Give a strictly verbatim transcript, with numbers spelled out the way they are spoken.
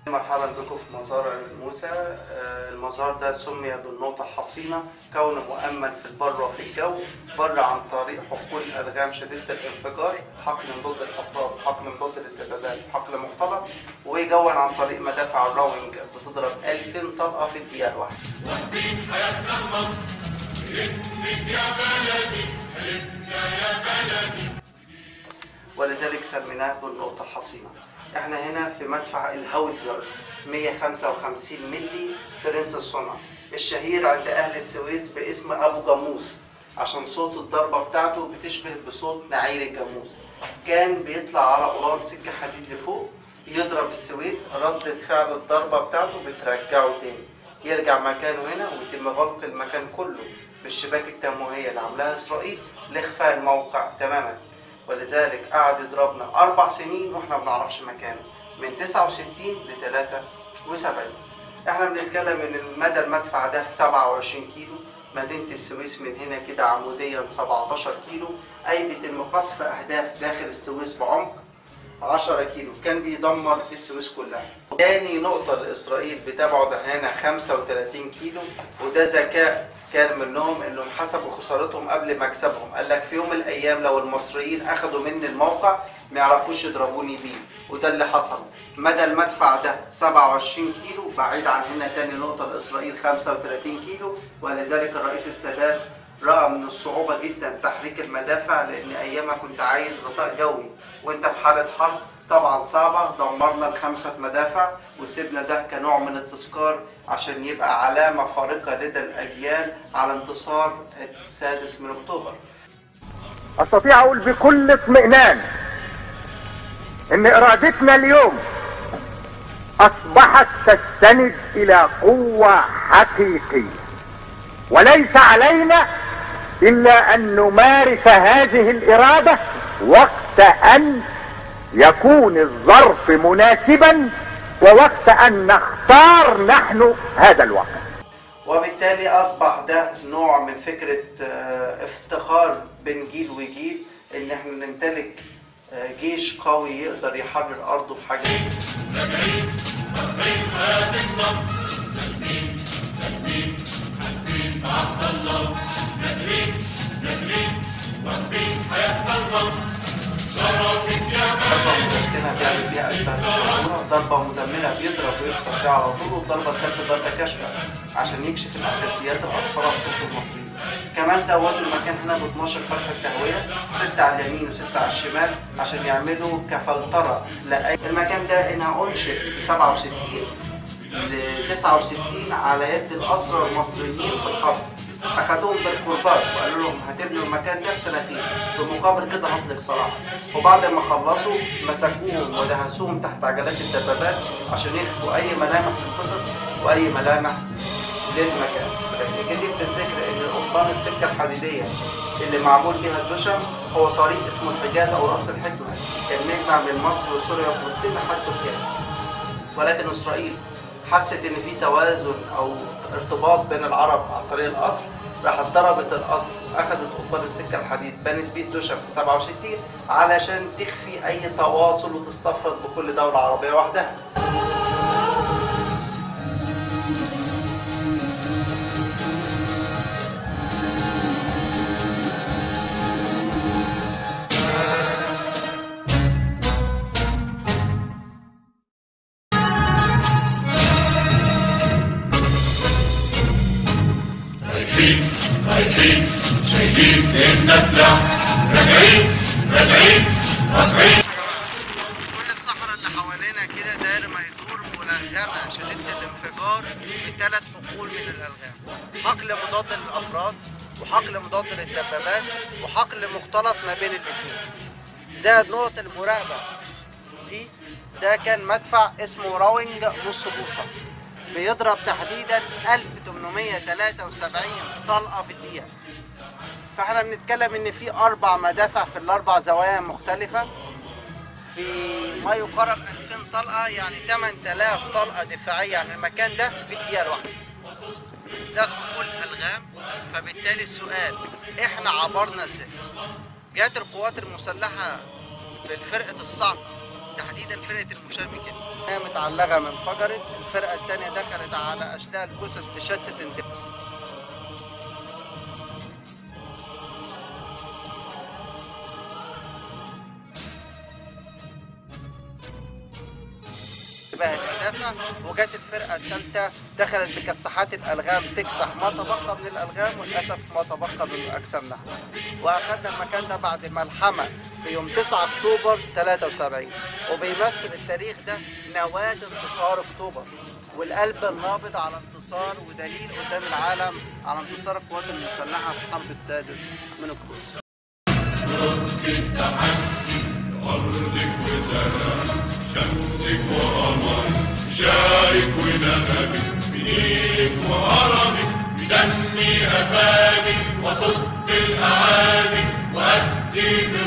مرحبا بكم في مزار عين موسى. المزار ده سمي بالنقطة الحصينة كونه مؤمن في البر وفي الجو. بر عن طريق حقول ألغام شديدة الانفجار، حقل ضد الأفراد، حقل ضد الدبابات، حقل مختلط، وجوا عن طريق مدافع الراوينج بتضرب ألفين طلقة في الدقيقة الواحدة. واخدين حياتنا لمصر باسمك يا بلدي، حلفنا يا بلدي، ولذلك سميناه بالنقطة الحصينة. احنا هنا في مدفع الهاوتزر مية وخمسة وخمسين ملي فرنسي الصنع، الشهير عند اهل السويس باسم ابو جاموس، عشان صوت الضربة بتاعته بتشبه بصوت نعير الجاموس. كان بيطلع على قران سكة حديد لفوق، يضرب السويس، ردة فعل الضربة بتاعته بترجعه تاني، يرجع مكانه هنا ويتم غلق المكان كله بالشباك التمويهية اللي عاملاها اسرائيل لاخفاء الموقع تماما. ولذلك قعد يضربنا أربع سنين واحنا ما بنعرفش مكانه، من تسعة وستين ل ثلاثة وسبعين. احنا بنتكلم ان مدى المدفع ده سبعة وعشرين كيلو، مدينة السويس من هنا كده عموديا سبعتاشر كيلو، أي بيتم قصف أهداف داخل السويس بعمق عشرة كيلو، كان بيدمر السويس كلها. تاني نقطة لإسرائيل بتبعد هنا خمسة وثلاثين كيلو، وده ذكاء كان منهم انهم حسبوا خسارتهم قبل مكسبهم. قال لك في يوم من الايام لو المصريين اخذوا مني الموقع ما يعرفوش يضربوني بيه، وده اللي حصل. مدى المدفع ده سبعة وعشرين كيلو، بعيد عن هنا تاني نقطة لإسرائيل خمسة وثلاثين كيلو. ولذلك الرئيس السادات رأى من الصعوبة جدا تحريك المدافع، لأن أيامها كنت عايز غطاء جوي وأنت في حالة حرب طبعا صعبة. دمرنا الخمسة مدافع وسيبنا ده كنوع من التذكار عشان يبقى علامة فارقة لدى الأجيال على انتصار السادس من أكتوبر. أستطيع أقول بكل اطمئنان إن إرادتنا اليوم أصبحت تستند إلى قوة حقيقية، وليس علينا إلا أن نمارس هذه الإرادة وقت أن يكون الظرف مناسبا، ووقت أن نختار نحن هذا الوقت. وبالتالي أصبح ده نوع من فكرة افتخار بين جيل وجيل، إن احنا نمتلك جيش قوي يقدر يحرر أرضه بحاجة. راجعين واخدين حياة النصر، سالمين سالمين حالفين بعهد الله، نادرين نادرين واخدين حياتنا لمصر، شرفك يا ضربة بلدي، مدخنة بيعمل بيها أشبه بالشرورة، ضربة مدمرة بيضرب ويكسر بيها على طول، والضربة الثالثة ضربة كاشفة عشان يكشف الأحداثيات الأصفر في صفوف المصريين. كمان زودوا المكان هنا ب اتناشر فتحة تهوية، ستة على اليمين وستة على الشمال عشان يعملوا كفلترة لأي. المكان ده إنها أنشئ في سبعة وستين ل تسعة وستين على يد الأسرى المصريين في الحرب. أخدوهم بالقربات وقالوا لهم هتبنوا المكان ده في سنتين، بمقابل كده هطلق سراح. وبعد ما خلصوا مسكوهم ودهسوهم تحت عجلات الدبابات عشان يخفوا أي ملامح للقصص وأي ملامح للمكان. لكن جدير بالذكر إن قضبان السكة الحديدية اللي معمول بيها الدشم هو طريق اسمه الحجاز أو رأس الحكمة، كان نجمع من مصر وسوريا وفلسطين لحد تركيا. ولكن إسرائيل حست إن في توازن أو ارتباط بين العرب عن طريق القطر، راحت ضربت القطر واخدت قضبان السكه الحديد بنت بيه الدشم في سبعة وستين علشان تخفي اي تواصل وتستفرد بكل دوله عربيه وحدها. رايحين رايحين شايلين النسلة، راجعين راجعين راجعين. كل الصحراء اللي حوالينا كده داير ما يدور ملغمه شديده الانفجار بثلاث حقول من الالغام، حقل مضاد للافراد، وحقل مضاد للدبابات، وحقل مختلط ما بين الاثنين. زائد نقطه المراقبه دي، ده كان مدفع اسمه راوينج نص بوصه، بيضرب تحديدا ألف وثمانمية وثلاثة وسبعين طلقة في الدقيقة. فاحنا بنتكلم ان في اربع مدافع في الاربع زوايا مختلفة في ما يقارب ألفين طلقة، يعني ثمانية آلاف طلقة دفاعية عن المكان ده في الدقيقة الواحدة. زاد حقول الغام. فبالتالي السؤال احنا عبرنا ازاي؟ جات القوات المسلحة بالفرقة الصعقة تحديدا فرقه المشارمكين. هي متعلقه من انفجرت، الفرقه الثانيه دخلت على اشلاء الجثث تشتت انتباه. المدافع، وجت الفرقه الثالثه دخلت بكساحات الالغام تكسح ما تبقى من الالغام، وللاسف ما تبقى من اجسامنا احنا. واخدنا المكان ده بعد ملحمه في يوم تسعة اكتوبر ثلاثة وسبعين، وبيمثل التاريخ ده نواه انتصار اكتوبر والقلب النابض على انتصار ودليل قدام العالم على انتصار القوات المسلحه في الحرب السادس من اكتوبر. أرضك وسلام، شمسك وقمرك، شارك ونغمك، بنيلك وهرمك، بدمي أفانك، وصد الأعادي، وأدي